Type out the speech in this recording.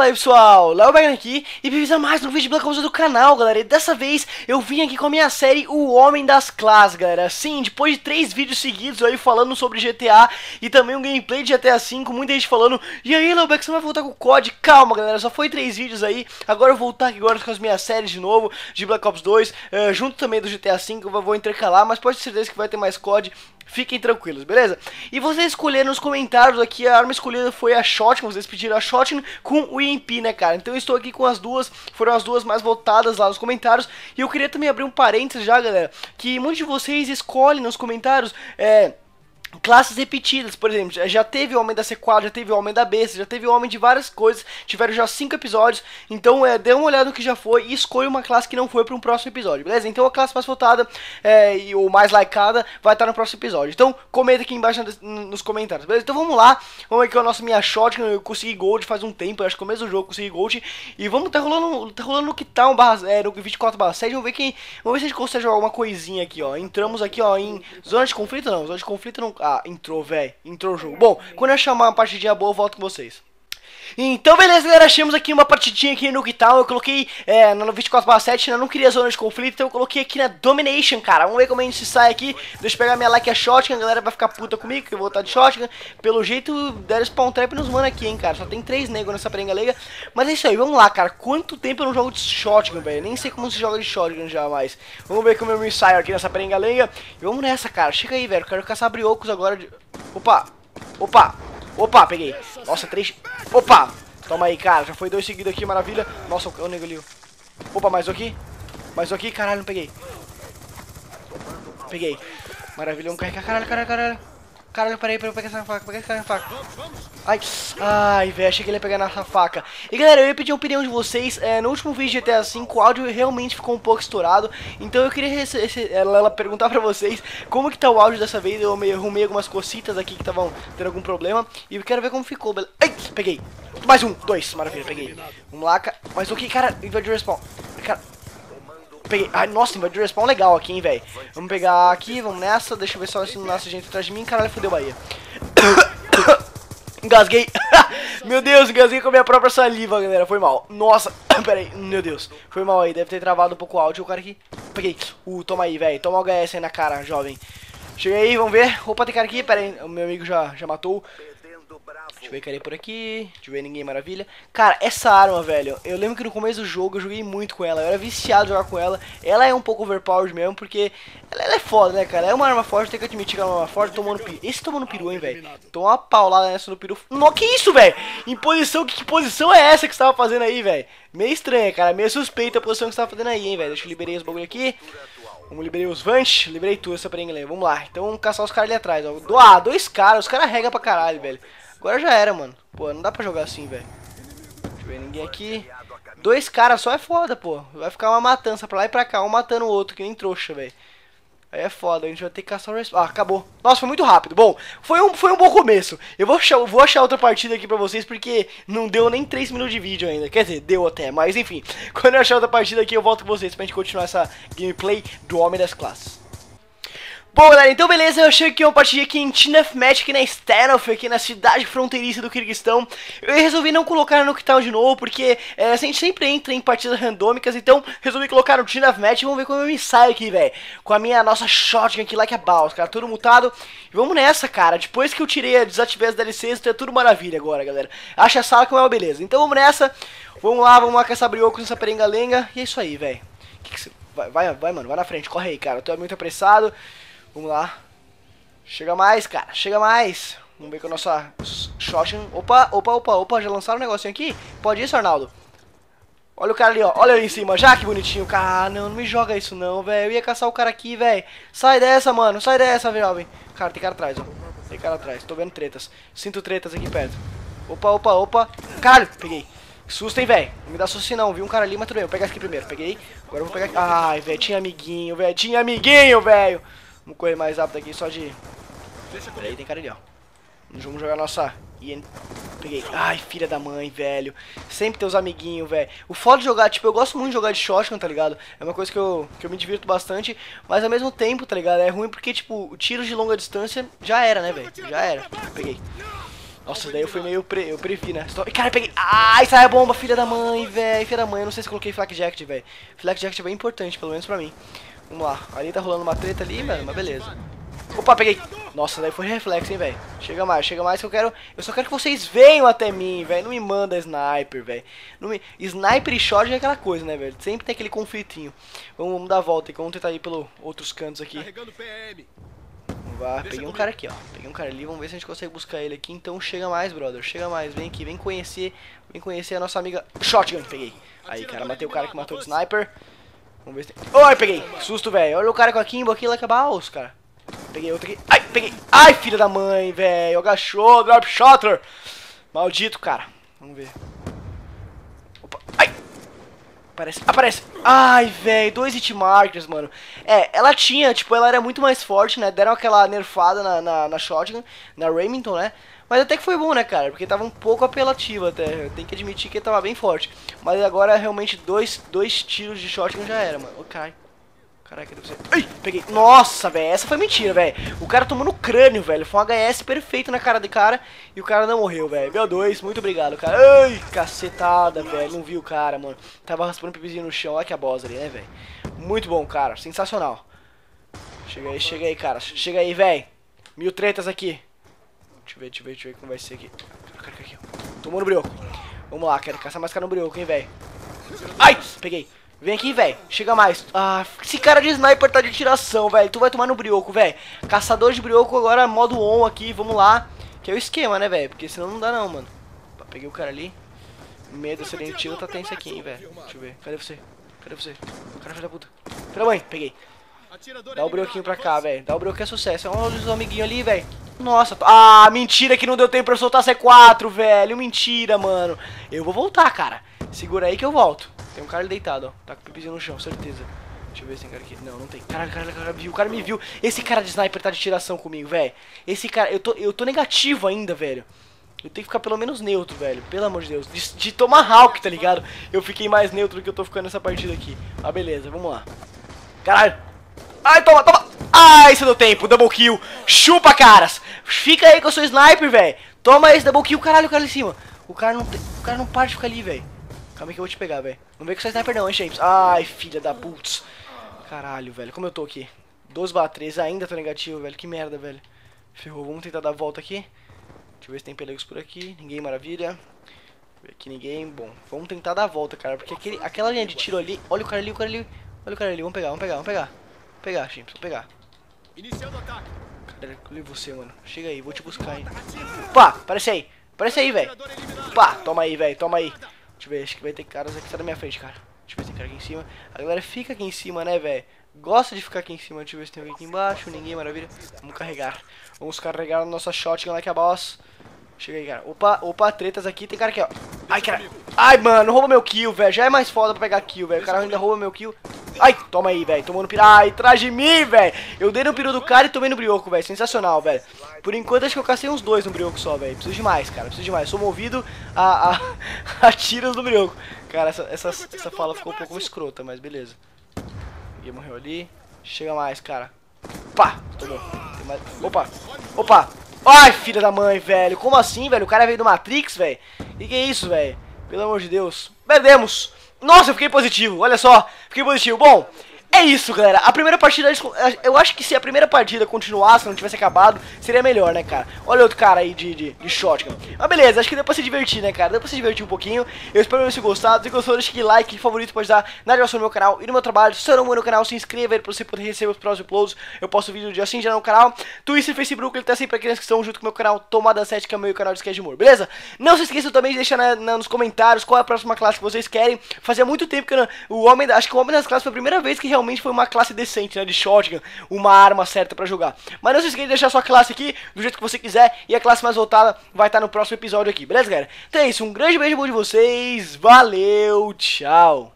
Fala aí pessoal, Léo Bergman aqui e bem-vindos a mais um vídeo de Black Ops do canal, galera. E dessa vez eu vim aqui com a minha série O Homem das Classes, galera. Sim, depois de 3 vídeos seguidos aí falando sobre GTA e também um gameplay de GTA V, muita gente falando: e aí Léo Bergman, você vai voltar com o COD? Calma galera, só foi 3 vídeos aí. Agora eu vou voltar aqui agora com as minhas séries de novo de Black Ops 2, junto também do GTA V, eu vou intercalar, mas pode ter certeza que vai ter mais COD. Fiquem tranquilos, beleza? E vocês escolheram nos comentários aqui, a arma escolhida foi a Shotgun, vocês pediram a Shotgun com o EMP, né, cara? Então eu estou aqui com as duas, foram as duas mais votadas lá nos comentários. E eu queria também abrir um parênteses já, galera, que muitos de vocês escolhem nos comentários, classes repetidas, por exemplo, já teve o Homem da C4, já teve o Homem da Besta, já teve o Homem de várias coisas, tiveram já 5 episódios, então dê uma olhada no que já foi e escolha uma classe que não foi para um próximo episódio, beleza? Então a classe mais votada e o mais likeada vai estar no próximo episódio, então comenta aqui embaixo nos comentários, beleza? Então vamos lá, vamos aqui com a nossa minha shotgun, eu consegui gold faz um tempo, acho que no começo do jogo eu consegui gold, e vamos, tá rolando no Quitão, no 24/7, vamos ver se a gente consegue jogar alguma coisinha aqui, ó. Entramos aqui, ó, em zona de conflito não, ah, entrou, velho. Entrou o jogo. Bom, quando eu chamar uma partidinha boa, eu volto com vocês. Então, beleza, galera. Achamos aqui uma partidinha aqui no Guitar. Eu coloquei no 24/7, eu não queria zona de conflito, então eu coloquei aqui na Domination, cara. Vamos ver como a gente se sai aqui. Deixa eu pegar minha like a shotgun. A galera vai ficar puta comigo, que eu vou estar de shotgun. Pelo jeito, deram spawn trap nos mano aqui, hein, cara. Só tem 3 negros nessa prenga-lega. Mas é isso aí, vamos lá, cara. Quanto tempo eu não jogo de shotgun, velho? Nem sei como se joga de shotgun já mais. Vamos ver como eu me saio aqui nessa prenga-lega. E vamos nessa, cara. Chega aí, velho. Quero caçar briocos agora de... Opa, peguei. Nossa, 3... Opa! Toma aí, cara. Já foi 2 seguidos aqui, maravilha. Nossa, o nego ali. Opa, mais um aqui. Mais um aqui. Caralho, não peguei. Peguei. Maravilha, vamos carregar. Caralho. Caralho, peraí, pegar essa faca, Ai, velho, achei que ele ia pegar nessa faca. E galera, eu ia pedir a opinião de vocês. No último vídeo de GTA V, o áudio realmente ficou um pouco estourado. Então eu queria ela perguntar pra vocês como que tá o áudio dessa vez. Eu arrumei algumas cocitas aqui que estavam tendo algum problema. E eu quero ver como ficou, beleza? Ai, peguei. Mais um, 2, maravilha, peguei. Vamos lá, cara. Mais um aqui, cara, invadiu o respawn. Cara, peguei. Ai, nossa, invadiu o respawn legal aqui, hein, velho. Vamos pegar aqui, vamos nessa. Deixa eu ver só se não nasce gente atrás de mim. Caralho, fodeu Bahia. Engasguei. Meu Deus, engasguei com a minha própria saliva, galera. Foi mal. Nossa, pera aí. Meu Deus. Foi mal aí. Deve ter travado um pouco o áudio. O cara aqui. Peguei. Toma aí, velho. Toma o HS aí na cara, jovem. Chega aí, vamos ver. Opa, tem cara aqui. Pera aí. O meu amigo já matou. Deixa eu ver, cara, por aqui. Deixa eu ver, ninguém, maravilha. Cara, essa arma, velho, eu lembro que no começo do jogo eu joguei muito com ela. Eu era viciado em jogar com ela. Ela é um pouco overpowered mesmo, porque ela é foda, né, cara? É uma arma forte, tem que admitir que ela é uma arma forte. Tomando peru. Esse tomou no peru, hein, velho. Tomou uma paulada nessa no peru. Não, que isso, velho? Em posição, que posição é essa que você tava fazendo aí, velho? Meio estranha, cara. Meio suspeita a posição que você tava fazendo aí, hein, velho. Deixa eu liberei os bagulho aqui. Vamos, liberei os Vant, liberei tudo essa prenga. Vamos lá, então vamos caçar os caras ali atrás, ó. Ah, 2 caras, os caras regam pra caralho, velho. Agora já era, mano. Pô, não dá pra jogar assim, velho. Deixa eu ver, ninguém aqui. 2 caras só é foda, pô. Vai ficar uma matança pra lá e pra cá, um matando o outro, que nem trouxa, velho. Aí é foda, a gente vai ter que caçar o respawn. Ah, acabou. Nossa, foi muito rápido. Bom, foi um bom começo. Eu vou achar outra partida aqui pra vocês, porque não deu nem 3 minutos de vídeo ainda. Quer dizer, deu até, mas enfim. Quando eu achar outra partida aqui, eu volto com vocês pra gente continuar essa gameplay do Homem das Classes. Bom, galera, então beleza, eu achei aqui uma partida aqui em Tinef Match, aqui na Stanov, aqui na cidade fronteiriça do Kirguistão. Eu resolvi não colocar no Quitão de novo, porque a gente sempre entra em partidas randômicas, então resolvi colocar no Tinef Match. Vamos ver como eu me saio aqui, velho, com a minha nossa shotgun aqui, like a bala, cara, tudo mutado. E vamos nessa, cara, depois que eu desativei as DLCs, tá tudo maravilha agora, galera. Acha a sala com ela, beleza. Então vamos nessa, vamos lá caçar briocos nessa perenga-lenga. E é isso aí, velho. Vai, mano, vai na frente, corre aí, cara, eu tô muito apressado. Vamos lá. Chega mais, cara. Chega mais. Vamos ver com a nossa shotgun. Opa. Já lançaram um negocinho aqui? Pode isso, Arnaldo? Olha o cara ali, ó. Olha ali em cima. Já que bonitinho. Cara, não me joga isso não, velho. Eu ia caçar o cara aqui, velho. Sai dessa, mano. Sai dessa, jovem. Cara, tem cara atrás, ó. Tem cara atrás. Tô vendo tretas. Sinto tretas aqui perto. Opa. Caralho, peguei. Que susto, hein, velho. Não me dá susto não. Vi um cara ali, mas tudo bem. Vou pegar esse aqui primeiro. Peguei. Agora eu vou pegar aqui. Ai, velho. Tinha amiguinho, velho. Vamos correr mais rápido aqui, só de... Peraí, tem cara ali, ó. Vamos jogar nossa... Peguei. Ai, filha da mãe, velho. Sempre tem os amiguinhos, velho. O foda de jogar, tipo, eu gosto muito de jogar de shotgun, tá ligado? É uma coisa que eu me divirto bastante. Mas ao mesmo tempo, tá ligado? É ruim porque, tipo, tiros de longa distância já era, né, velho? Já era. Peguei. Nossa, daí eu fui meio eu previ, né? Cara, eu peguei. Ai, sai a bomba, filha da mãe, velho. Filha da mãe, eu não sei se coloquei flak jacket, velho. Flak jacket é bem importante, pelo menos pra mim. Vamos lá. Ali tá rolando uma treta ali, mano, mas beleza. Opa, peguei. Nossa, daí foi reflexo, hein, velho. Chega mais que eu quero. Eu só quero que vocês venham até mim, velho. Não me manda sniper, velho. Sniper e shot é aquela coisa, né, velho? Sempre tem aquele conflitinho. Vamos dar a volta aqui. Vamos tentar ir pelos outros cantos aqui. Vamos lá. Peguei um cara aqui, ó. Peguei um cara ali. Vamos ver se a gente consegue buscar ele aqui. Então chega mais, brother. Chega mais. Vem aqui. Vem conhecer a nossa amiga Shotgun. Peguei. Aí, cara. Matei o cara que matou o sniper. Vamos ver se tem. Oi, peguei. Susto, velho. Olha o cara com a Kimbo aqui, like a balls, cara. Peguei outro aqui. Ai, peguei. Ai, filha da mãe, velho. Agachou, drop shotter. Maldito, cara. Vamos ver. Opa. Ai. Aparece. Ai, velho. 2 hit markers, mano. É, ela tinha, tipo, ela era muito mais forte, né? Deram aquela nerfada na shotgun, na Remington, né? Mas até que foi bom, né, cara? Porque tava um pouco apelativa até. Eu tenho que admitir que tava bem forte. Mas agora, realmente, dois tiros de shotgun já era, mano. Ô, caralho. Caraca, deve ser. Ai, peguei. Nossa, velho, essa foi mentira, velho. O cara tomou no crânio, velho. Foi um HS perfeito na cara do cara e o cara não morreu, velho. Meu 2, muito obrigado, cara. Ai, cacetada, velho. Não vi o cara, mano. Tava raspando pipizinho no chão. Olha que a boss ali, né, velho. Muito bom, cara. Sensacional. Chega aí, cara. Chega aí, velho. 1000 tretas aqui. Deixa eu ver como vai ser aqui. Cara, aqui, ó. Tomou no brioco. Vamos lá, quero caçar mais cara no brioco, hein, velho. Ai, peguei. Vem aqui, velho. Chega mais. Ah, esse cara de sniper tá de tiração, velho. Tu vai tomar no brioco, velho. Caçador de brioco agora, modo on aqui. Vamos lá. Que é o esquema, né, velho? Porque senão não dá não, mano. Peguei o cara ali. Medo sedentivo tá tenso aqui, hein, velho. Deixa eu ver. Cadê você? Cara, filho da puta. Filha da mãe, peguei. Dá o brioquinho pra cá, velho. Dá o brioco que é sucesso. Olha os amiguinhos ali, velho. Nossa. Ah, mentira que não deu tempo pra eu soltar C4, velho. Mentira, mano. Eu vou voltar, cara. Segura aí que eu volto. Tem um cara ali deitado, ó. Tá com o pipizinho no chão, certeza. Deixa eu ver se tem cara aqui. Não, não tem. Caralho, o cara me viu. Esse cara de sniper tá de tiração comigo, velho. Esse cara, eu tô negativo ainda, velho. Eu tenho que ficar pelo menos neutro, velho. Pelo amor de Deus. De Tomahawk, tá ligado? Eu fiquei mais neutro do que eu tô ficando nessa partida aqui. Ah, beleza, vamos lá. Caralho. Ai, toma. Ai, isso deu tempo. Double kill. Chupa, caras. Fica aí que eu sou sniper, velho. Toma esse double kill. Caralho, o cara ali em cima. O cara não para de ficar ali, velho. Calma aí que eu vou te pegar, velho. Não vem com essa sniper não, hein, James. Ai, filha da putz. Caralho, velho. Como eu tô aqui? 12/13. Ainda tô negativo, velho. Que merda, velho. Ferrou. Vamos tentar dar a volta aqui. Deixa eu ver se tem pelegos por aqui. Ninguém, maravilha. Aqui ninguém. Bom, vamos tentar dar a volta, cara. Porque aquela linha de tiro ali... Olha o cara ali. Olha o cara ali. Vamos pegar. Vou pegar, James. Vou pegar. Iniciando o ataque. Cadê você, mano? Chega aí. Vou te buscar, hein. Pá, aparece aí, velho. Pá, toma aí, velho. Deixa eu ver, acho que vai ter caras aqui, tá na minha frente, cara. Deixa eu ver se tem cara aqui em cima. A galera fica aqui em cima, né, velho? Gosta de ficar aqui em cima. Deixa eu ver se tem alguém aqui embaixo. Ninguém, maravilha. Vamos carregar a nossa shotgun lá que é a boss. Chega aí, cara. Opa, tretas aqui. Tem cara aqui, ó. Ai, cara. Ai, mano, rouba meu kill, velho. Já é mais foda pra pegar kill, velho. O cara ainda rouba meu kill. Ai, toma aí, velho. Tomou no piru. Ai, atrás de mim, velho. Eu dei no peru do cara e tomei no brioco, velho. Sensacional, velho. Por enquanto, acho que eu cacei uns 2 no brioco só, velho. Preciso de mais, cara. Sou movido a tiros do brioco. Cara, essa fala ficou um pouco escrota, mas beleza. Ninguém morreu ali. Chega mais, cara. Pá, tomou. Tem mais... Opa. Ai, filha da mãe, velho. Como assim, velho? O cara veio do Matrix, velho. Que é isso, velho? Pelo amor de Deus. Perdemos. Nossa, eu fiquei positivo. Olha só. Fiquei positivo. Bom, é isso, galera. A primeira partida, eu acho que se a primeira partida continuasse, não tivesse acabado, seria melhor, né, cara? Olha outro cara aí de shotgun. Mas beleza, acho que deu pra se divertir, né, cara? Deu pra se divertir um pouquinho. Eu espero que vocês tenham gostado. Se gostou, deixa aquele like, favorito, pode dar na divulgação do meu canal e no meu trabalho. Se você não é no canal, se inscreva aí pra você poder receber os próximos uploads. Eu posto vídeo de assim já no canal. Twitter e Facebook, ele tá sempre aqui na descrição, junto com o meu canal Tomada 7, que é o meu canal de sketch de humor, beleza? Não se esqueçam também de deixar nos comentários qual é a próxima classe que vocês querem. Fazia muito tempo que acho que o Homem das Classes foi a primeira vez que realmente foi uma classe decente, né, de shotgun, uma arma certa pra jogar. Mas não se esqueça de deixar sua classe aqui do jeito que você quiser e a classe mais voltada vai estar no próximo episódio aqui, beleza, galera? Então é isso, um grande beijo bom de vocês, valeu, tchau!